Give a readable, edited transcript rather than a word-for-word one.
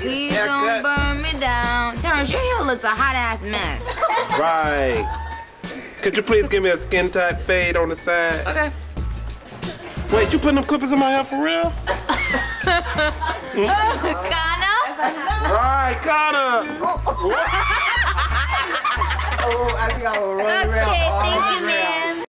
Please don't burn me down. Terrence, your hair looks a hot-ass mess. Right. Could you please give me a skin tight fade on the side? Okay. Wait, you putting them clippers in my hair for real? Kana? Right, Connor. Oh, I think I will run around. Okay, thank you,